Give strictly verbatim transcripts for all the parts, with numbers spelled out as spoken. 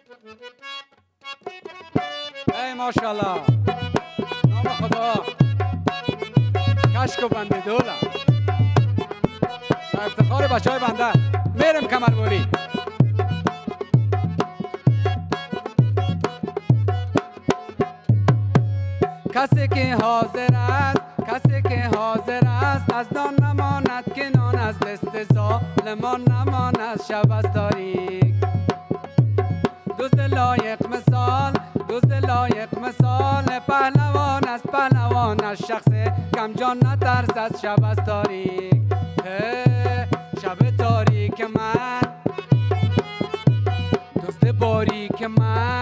ای ماشاءالله، نام خدا، کشک و بنده دوله، افتخار بچه های بنده. میرم کمربوری. کسی که حاضر است، کسی که حاضر است، از نان نماند که نان از دست ظالمان نماند. شب است تاریک، دوست لایق مثال، دوست لایق مثال، پهلوان است پهلوان از شخص کم جان نترسد. شب است تاریک، شب تاریک من، دوست باریک من،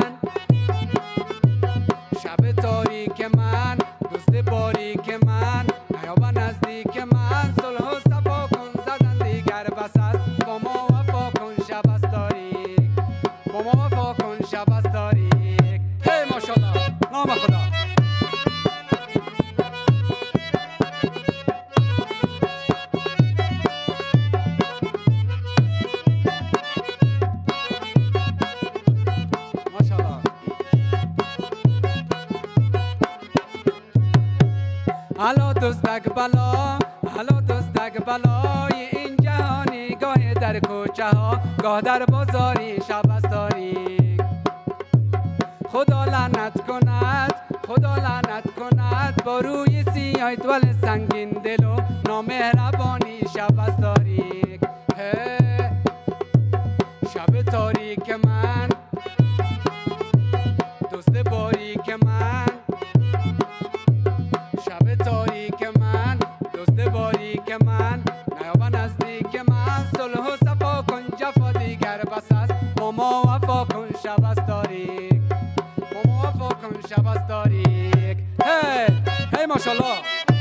شب تاریک من، دوست باریک من، نیابا نزدیک من. صلح و صفا کن زدن دیگر بس است، با ما وفا کن. شب است تاریک، با ما وفا کن. شب است تاریک. هی ماشاءالله، نام خدا. حالا دزدک بلا، حالا دزدک بلای این جهانی، گاه در کوچه ها گاه در بازاری. شب است تاریک، خدا لعنت کند، خدا لعنت کند با روی سیاه دول سنگین دل و نامهربانی. شب است تاریک، شب تاریک من، دوست باریک من، شب تاریک من، دوست باریک من، نیابا نزدیک من. صلح و صفا کن جفا دیگر بس است، با ما وفا کن. شب است تاریک، با ما وفا کن. شب است تاریک. هی هی ماشاءالله.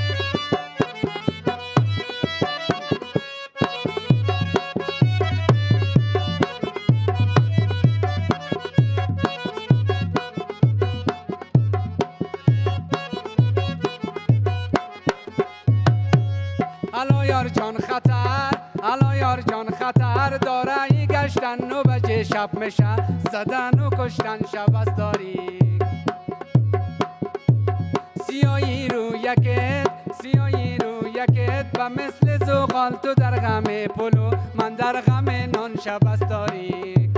الا یار جان خطر، الا یار جان خطر، داره ای گشتن و بجه شب میشه زدن و کشتن. شب است تاریک، سیاهی رو یکت، سیاهی رو یکت، و مثل زغال تو در غم پلو من در غم نان. شب است تاریک،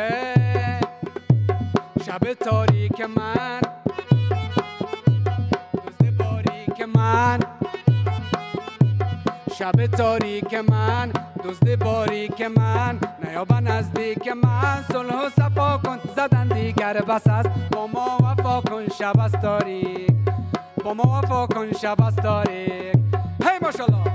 شب تاریک من، دوست باریک من، شب تاریک من، دوست باریک من، نیابا نزدیک من. صلح و صفا کن زدن دیگر بس است، با ما وفا کن. شب است تاریک، با ما وفا کن. شب است تاریک. هی ماشاءالله.